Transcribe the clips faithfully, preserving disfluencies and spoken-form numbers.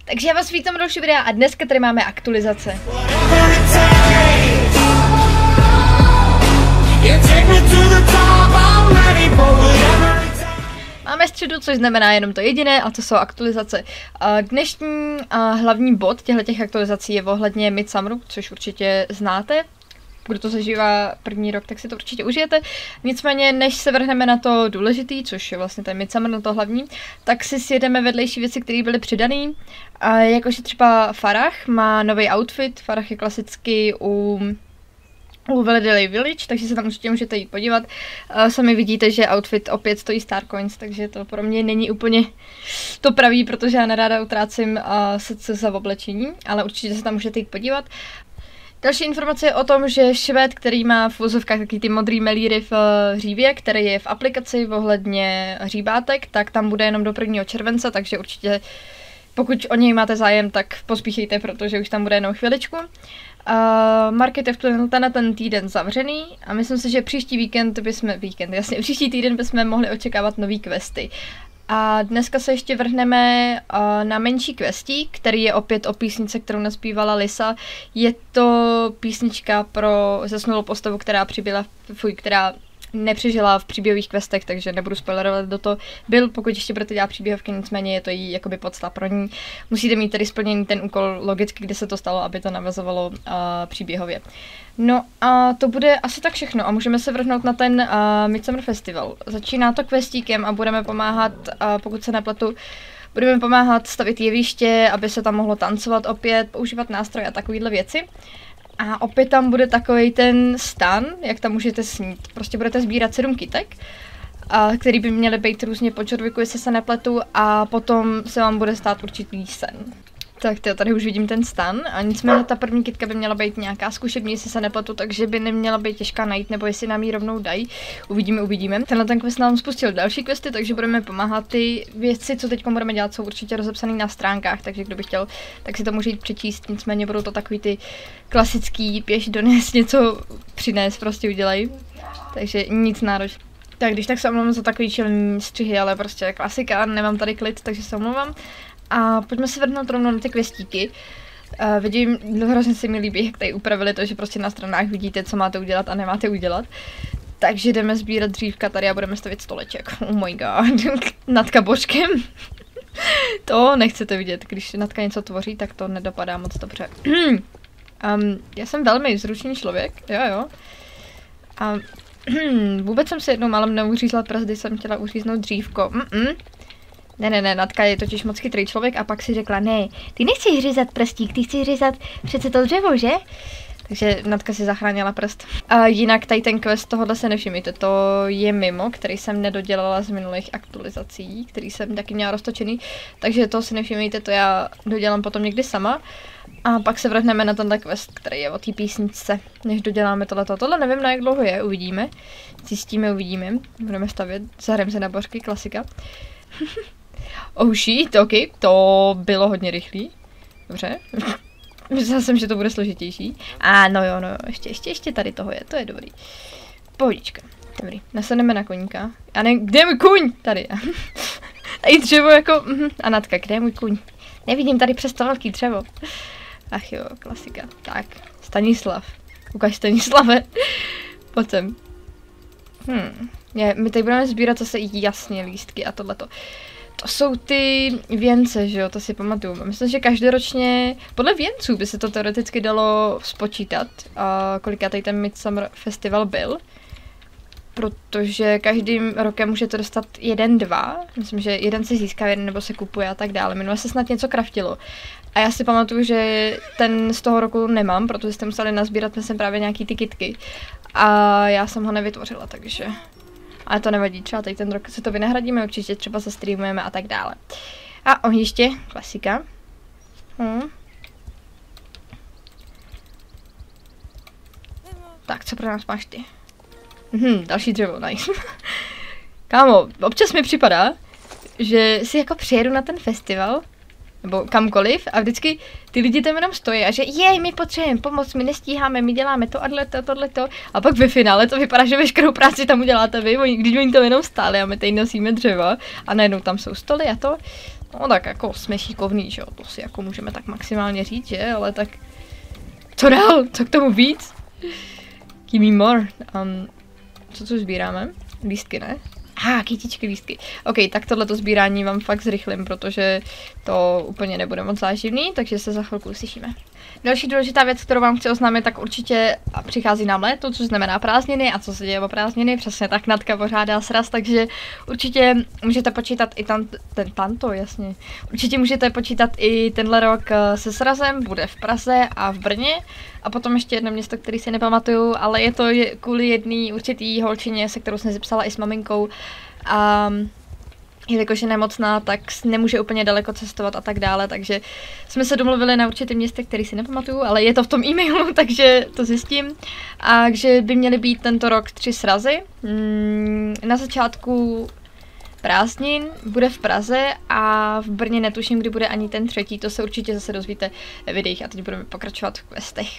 Takže já vás vítám do dalšího videa a dneska tady máme aktualizace. Máme středu, což znamená jenom to jediné, a to jsou aktualizace. Dnešní hlavní bod těchto aktualizací je ohledně Midsummeru, což určitě znáte. Kdo to zažívá první rok, tak si to určitě užijete. Nicméně, než se vrhneme na to důležitý, což je vlastně ten Midsummer, na to hlavní, tak si sjedeme vedlejší věci, které byly přidané. Jakože třeba Farah má nový outfit. Farah je klasicky u... u Valley Village, takže se tam určitě můžete jít podívat. Uh, sami vidíte, že outfit opět stojí Starcoins, takže to pro mě není úplně to pravý, protože já neráda utrácím uh, se za oblečení, ale určitě se tam můžete jít podívat. Další informace je o tom, že Švéd, který má v vozovkách taky ty modrý melíry v hřívě, který je v aplikaci ohledně hříbátek, tak tam bude jenom do prvního července, takže určitě pokud o něj máte zájem, tak pospíchejte, protože už tam bude jenom chviličku. Uh, market je v ten, ten týden zavřený a myslím si, že příští víkend bychom, víkend, jasně, příští týden bychom mohli očekávat nový questy. A dneska se ještě vrhneme uh, na menší questík, který je opět o písnice, kterou naspívala Lisa. Je to písnička pro zesnulou postavu, která přibyla, fuj, která nepřežila v příběhových questech, takže nebudu spoilerovat, do toho byl, pokud ještě budete dělat příběhovky, nicméně je to jí jakoby podsta pro ní. Musíte mít tedy splněný ten úkol logicky, kde se to stalo, aby to navazovalo uh, příběhově. No a to bude asi tak všechno a můžeme se vrhnout na ten uh, Midsummer Festival. Začíná to questíkem a budeme pomáhat, uh, pokud se nepletu, budeme pomáhat stavit jeviště, aby se tam mohlo tancovat opět, používat nástroje a takovéhle věci. A opět tam bude takový ten stan, jak tam můžete snít. Prostě budete sbírat sedm kytek, a, který by měly být různě po Jordviku, jestli se nepletu, a potom se vám bude stát určitý sen. Tak tyjo, tady už vidím ten stan a nicméně ta první kytka by měla být nějaká zkušební, jestli se nepletu, takže by neměla být těžká najít, nebo jestli nám ji rovnou dají. Uvidíme, uvidíme. Tenhle ten quest nám spustil další questy, takže budeme pomáhat. Ty věci, co teď budeme dělat, jsou určitě rozepsané na stránkách, takže kdo by chtěl, tak si to může jít přečíst. Nicméně budou to takový ty klasický běž dones, něco přines, prostě udělej. Takže nic náročného. Tak když tak se omlouvám za takový čilný střihy, ale prostě klasika, nemám tady klid, takže se omlouvám. A pojďme se vrhnout rovnou na ty questíky. Uh, vidím, hrozně se mi líbí, jak tady upravili to, že prostě na stranách vidíte, co máte udělat a nemáte udělat. Takže jdeme sbírat dřívka tady a budeme stavit stoleček. Oh my god, Natka božkem. To nechcete vidět, když Natka něco tvoří, tak to nedopadá moc dobře. um, já jsem velmi zručný člověk, jo jo. A vůbec jsem si jednou málem neuřízla prsty, jsem chtěla uříznout dřívko. Mm -mm. Ne, ne, ne, Natka je totiž moc chytrý člověk a pak si řekla, ne, ty nechceš řezat prstík, ty chceš řezat přece to dřevo, že? Takže Natka si zachránila prst. A jinak tady ten quest, tohohle se nevšimněte, to je mimo, který jsem nedodělala z minulých aktualizací, který jsem taky měla roztočený, takže to si nevšimněte, to já dodělám potom někdy sama. A pak se vrhneme na tenhle quest, který je o té písničce, než doděláme tohleto. Tohle nevím, na jak dlouho je, uvidíme. Zjistíme, uvidíme. Budeme stavět, zahrajeme se na božky, klasika. Oh shit, ok, to bylo hodně rychlý. Dobře. Myslela jsem, že to bude složitější. A no jo, no jo, ještě, ještě, ještě tady toho je, to je dobrý. Pohodička. Dobrý, nasedneme na koníka. A ne, kde je můj kůň? Tady. Tady dřevo jako, a Natka, kde je můj kůň? Nevidím tady přes to velký dřevo. Ach jo, klasika. Tak, Stanislav. Ukaž Stanislave. Pojď sem. Hmm. Je, my tady budeme sbírat zase jasně lístky a tohleto. To jsou ty věnce, že jo, to si pamatuju. Myslím, že každoročně, podle věnců by se to teoreticky dalo spočítat, a koliká tady ten Midsummer Festival byl. Protože každým rokem můžete dostat jeden, dva. Myslím, že jeden se získá, jeden nebo se kupuje a tak dále. Minule se snad něco kraftilo. A já si pamatuju, že ten z toho roku nemám, protože jste museli nazbírat jsem právě nějaký ty kitky. A já jsem ho nevytvořila, takže... Ale to nevadí, třeba tady ten rok si to vynahradíme, určitě třeba se streamujeme a tak dále. A ohniště, klasika. Hmm. Tak, co pro nás máš ty? Mhm, další dřevo, nice. Kámo, občas mi připadá, že si jako přijedu na ten festival, nebo kamkoliv, a vždycky ty lidi tam jenom stojí a že jej, my potřebujeme pomoc, my nestíháme, my děláme to, tohleto, tohleto, a pak ve finále to vypadá, že veškerou práci tam uděláte vy, když oni tam jenom stáli a my tady nosíme dřeva a najednou tam jsou stoly a to, No tak jako jsme šikovný, že jo, to si jako můžeme tak maximálně říct, že, ale tak co dál, co k tomu víc? Give me more. Um, co tu sbíráme? Lístky, ne? Ah, kytičky, lístky. OK, tak tohleto sbírání vám fakt zrychlím, protože to úplně nebude moc záživný, takže se za chvilku uslyšíme. Další důležitá věc, kterou vám chci oznámit, tak určitě přichází nám léto, což znamená prázdniny. A co se děje o prázdniny? Přesně tak, Natka pořádá sraz, takže určitě můžete počítat i tam, ten tanto, jasně. Určitě můžete počítat i tenhle rok se srazem, bude v Praze a v Brně. A potom ještě jedno město, který si nepamatuju, ale je to kvůli jedné určitý holčině, se kterou jsem si psala i s maminkou. A jelikož je nemocná, tak nemůže úplně daleko cestovat a tak dále, takže jsme se domluvili na určitém městě, který si nepamatuju, ale je to v tom e-mailu, takže to zjistím. A takže by měly být tento rok tři srazy. Na začátku prázdnin bude v Praze a v Brně netuším, kdy bude ani ten třetí, to se určitě zase dozvíte ve videích a teď budeme pokračovat v questech.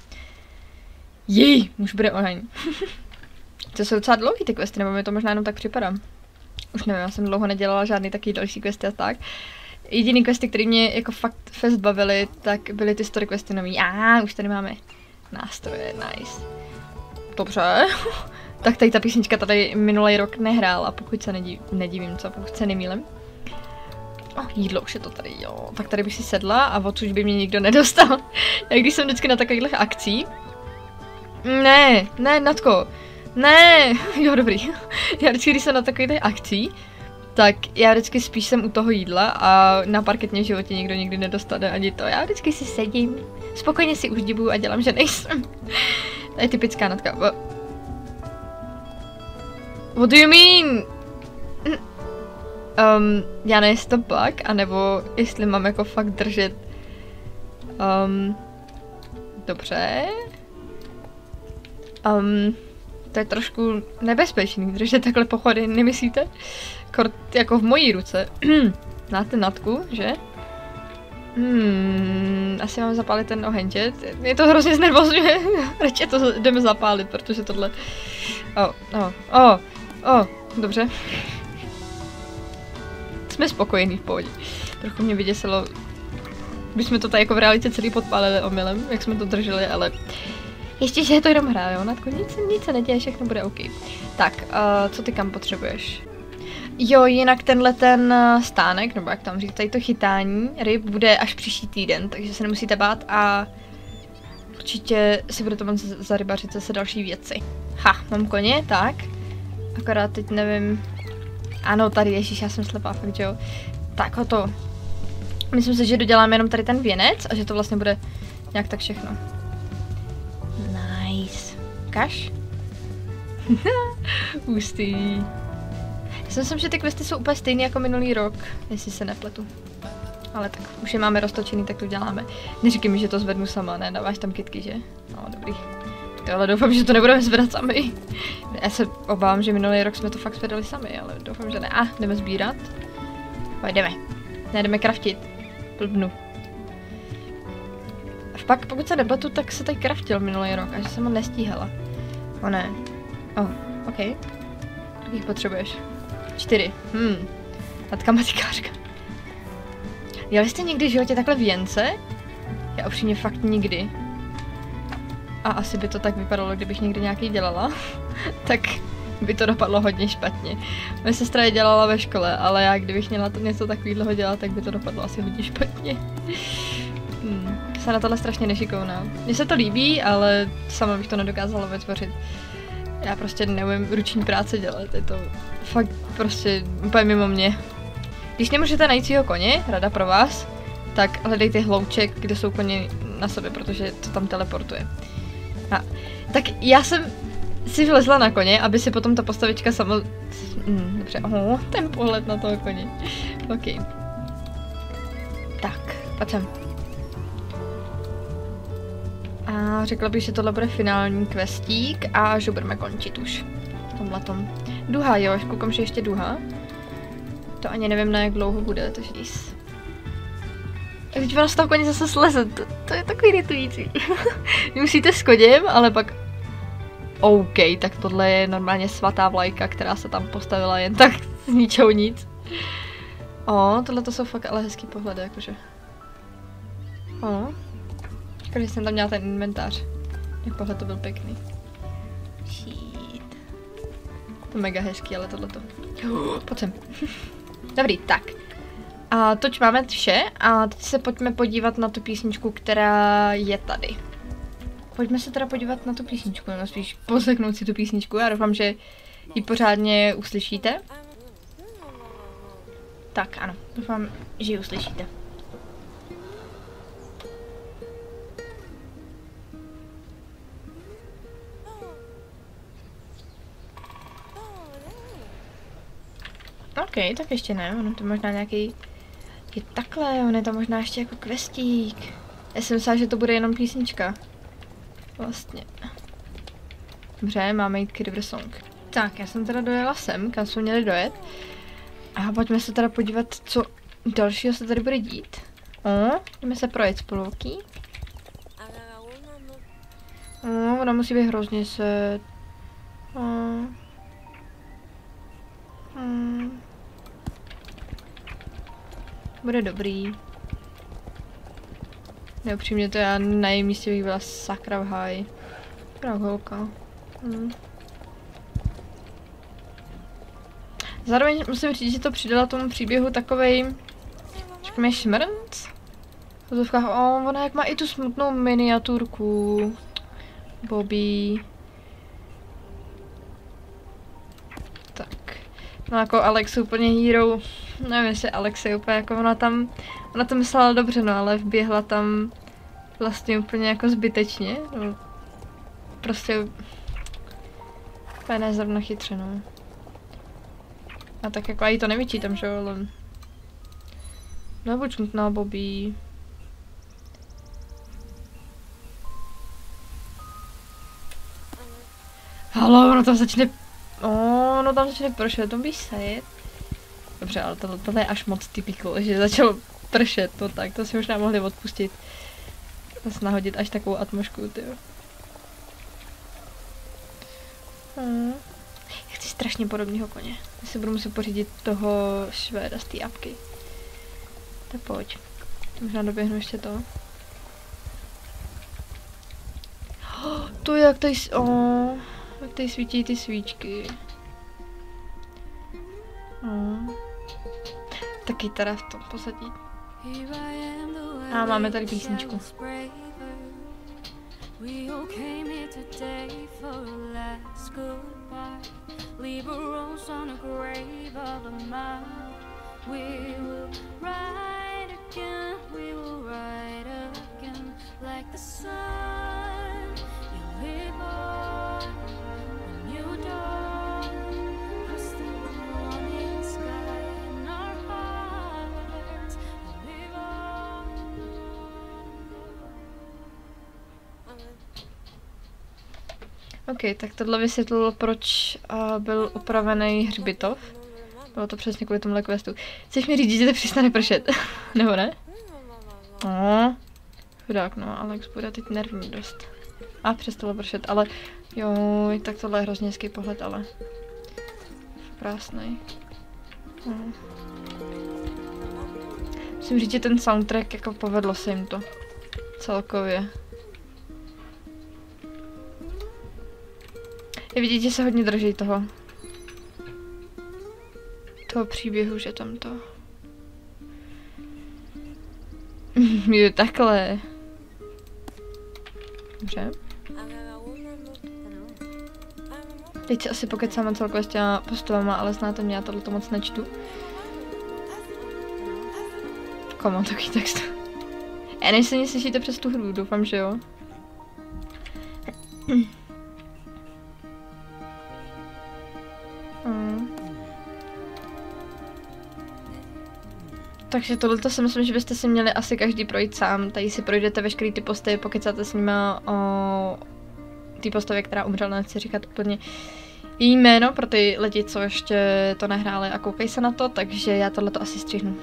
Jej, už bude oheň. To jsou docela dlouhý ty questy, nebo mi to možná jenom tak připadá. Už nevím, já jsem dlouho nedělala žádný takový další questy a tak. Jediný questy, které mě jako fakt fest bavily, tak byly ty story questy nový. A už tady máme nástroje, nice. Dobře. Tak tady ta písnička tady minulý rok nehrála, pokud se nedí, nedivím, co, pokud se nemýlím. Oh, jídlo, už je to tady, jo. Tak tady bych si sedla a odsud by mě nikdo nedostal. Jak když jsem vždycky na takových akcí. Ne, ne, Natko. Ne, jo, dobrý. Já vždycky, když jsem na takových akcí, tak já vždycky spíš jsem u toho jídla a na parket v životě nikdo nikdy nedostane ani to. Já vždycky si sedím, spokojně si uždibuju a dělám, že nejsem. To je typická Natka. What, What do you mean? Um, já nevím, jestli to bug, anebo jestli mám jako fakt držet. Um, dobře. Um, to je trošku nebezpečný, držet takhle pochody, nemyslíte? Kort jako v mojí ruce. Znáte Natku, že? Hmm, asi mám zapálit ten oheň, že? Je to hrozně znervozňuje. Radši to jdeme zapálit, protože tohle... O, o, o, o, dobře. Jsme spokojení v pohodě. Trochu mě vyděsilo, když jsme to tady jako v realitě celý podpálili omylem, jak jsme to drželi, ale... Ještě, že je to jenom hra, jo, Natko, nic, nic se neděje, všechno bude OK. Tak, uh, co ty kam potřebuješ? Jo, jinak tenhle ten stánek, nebo jak tam říct, tady to chytání ryb bude až příští týden, takže se nemusíte bát a určitě si budete moct zarybařit zase další věci. Ha, mám koně, tak. Akorát teď nevím... Ano, tady, ježíš, já jsem slepá, fakt, jo. Tak, ho to. Myslím si, že doděláme jenom tady ten věnec a že to vlastně bude nějak tak všechno. Nice. Kaš? Ústý. Já si myslím, že ty questy jsou úplně stejný jako minulý rok, jestli se nepletu. Ale tak už je máme roztočený, tak to děláme. Neříkej mi, že to zvednu sama, ne? Dáváš tam kytky, že? No, dobrý. Ale doufám, že to nebudeme zvedat sami. Já se obávám, že minulý rok jsme to fakt zvedali sami, ale doufám, že ne. A, ah, jdeme sbírat. Pojdeme. Ne, jdeme craftit. Blbnu. Pak, pokud se nepletu, tak se tady craftil minulý rok a že jsem ho nestíhala. O ne. Oh, OK. Kolik jich potřebuješ? Čtyři. Hmm. Natka matikářka. Jeli jste někdy v životě takhle věnce? Já upřímně fakt nikdy. A asi by to tak vypadalo, kdybych někdy nějaký dělala. Tak by to dopadlo hodně špatně. Moje sestra je dělala ve škole, ale já kdybych měla to něco takového dělat, tak by to dopadlo asi hodně špatně. Hmm. Se na tohle strašně nešikovná. Mně se to líbí, ale sama bych to nedokázala vytvořit. Já prostě neumím ruční práce dělat, je to fakt prostě úplně mimo mě. Když nemůžete najít svýho koně, rada pro vás, tak hledejte hlouček, kde jsou koně na sobě, protože to tam teleportuje. A, tak já jsem si vlezla na koně, aby si potom ta postavička samo... Hmm, dobře, oh, ten pohled na toho koně. OK. Tak, pojď sem. A řekla bych, že tohle bude finální questík a že budeme končit už. V tomhletom. Duha, jo, až koukám, že ještě duha. To ani nevím, na jak dlouho bude, to žís. A teď vás z toho koně zase sleze, to, to je takový iritující. Musíte s koněm, ale pak... OK, tak tohle je normálně svatá vlajka, která se tam postavila jen tak z ničeho nic. O, tohle to jsou fakt ale hezký pohledy, jakože. O. Škoda, že jsem tam měla ten inventář. Jak pohled to byl pěkný. Shit. To mega hezký, ale tohleto. Uh, pojď sem. Dobrý, tak. A toť máme vše a teď se pojďme podívat na tu písničku, která je tady. Pojďme se teda podívat na tu písničku, no spíš poslechnout si tu písničku. Já doufám, že ji pořádně uslyšíte. Tak ano, doufám, že ji uslyšíte. OK, tak ještě ne, ono to možná nějaký... Je takhle, on je to možná ještě jako questík. Já jsem myslela, že to bude jenom písnička. Vlastně. Dobře, máme jít k River Song. Tak, já jsem teda dojela sem, kam jsme měli dojet. A pojďme se teda podívat, co dalšího se tady bude dít. O, jdeme se projet spolu, ok? O, ona musí být hrozně se... O. Hmm. Bude dobrý. Neupřímně to já na jejím místě bych byla sakra v háji. Dobrá holka. Hmm. Zároveň musím říct, že to přidala tomu příběhu takovej, řekněme, šmrnc. V zovkách, o, ona jak má i tu smutnou miniaturku. Bobby. Tak. No jako Alex úplně hero. Nevím, jestli Alex je úplně jako ona tam, ona to myslela dobře, no, ale vběhla tam vlastně úplně jako zbytečně. No. Prostě úplně ne zrovna chytře, no. A tak jako já jí to nevyčítám, že jo, ale... Nebuď smutná, Bobby. Halo, ono tam začne... O, no tam začne pršet, to by se. Dobře, ale tohle, tohle je až moc typical, že začalo pršet, no tak, to si možná mohli odpustit. Zase nahodit až takovou atmosféru, tyjo. Hmm. Já chci strašně podobného koně. Já si budu muset pořídit toho Švéda z té apky. Tak pojď. Možná doběhnu ještě to. Oh, to je jak tady... Oh, jak tady svítí ty svíčky. Oh. Taky teda v tom posadí. A máme tady písničku. Leave a rose on a grave of a mile. We will ride again, we will ride again like the sun. You live on when you dawn, across the morning sky in our hearts. You live on. OK, tak tohle vysvětlilo, proč uh, byl upravený hřbitov. Bylo to přesně kvůli tomuhle questu. Chceš mi říct, že to přestane pršet? Nebo ne? No, chudák, no, Alex bude teď nervní dost. A přestalo pršet, ale jo, tak tohle je hrozně hezký pohled, ale krásný. No. Musím říct, že ten soundtrack, jako povedlo se jim to. Celkově. Je vidět, že se hodně drží toho. Toho příběhu, že tam to... Je takhle. Dobře. Teď si asi pokecáme celkově s těma postavama, ale znáte mě, já tohleto moc nečtu. Komu takový text? Já než se mě slyšíte přes tu hru, doufám, že jo. Hmm. Takže tohleto si myslím, že byste si měli asi každý projít sám. Tady si projdete veškerý ty postavy, pokecáte s nima o té postavě, která umřela, nechci říkat úplně její jméno pro ty lidi, co ještě to nehráli a koukej se na to, takže já tohleto asi střihnu.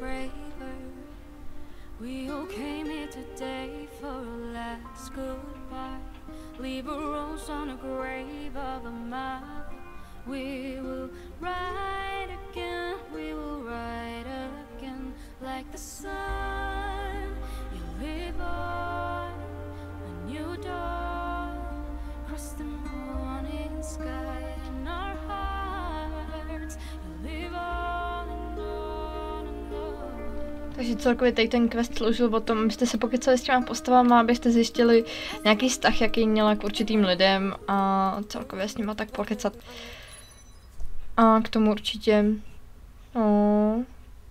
We all came here today for a last goodbye. Leave a rose on a grave of a mile. We will ride again, we will ride again. Like the sun, you live on a new dawn. Across the morning sky in our hearts. You live on and on and on. Takže celkově tady ten quest sloužil o tom, abyste se pokecali s těma postavama, abyste zjistili nějaký vztah, jaký měla k určitým lidem a celkově s nima tak pokecat. A k tomu určitě... No.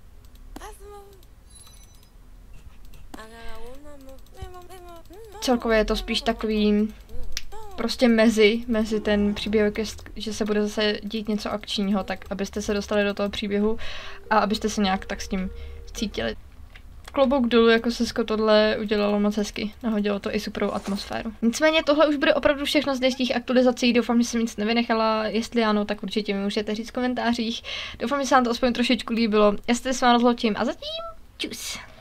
Celkově je to spíš takový prostě mezi, mezi ten příběh, že se bude zase dít něco akčního, tak abyste se dostali do toho příběhu a abyste se nějak tak s tím cítili. Klobouk dolů, jako Sesko tohle udělalo moc hezky. Nahodilo to i superou atmosféru. Nicméně tohle už bude opravdu všechno z dnešních aktualizací. Doufám, že jsem nic nevynechala. Jestli ano, tak určitě mi můžete říct v komentářích. Doufám, že se vám to aspoň trošičku líbilo. Já se s vámi rozloučím a zatím čus!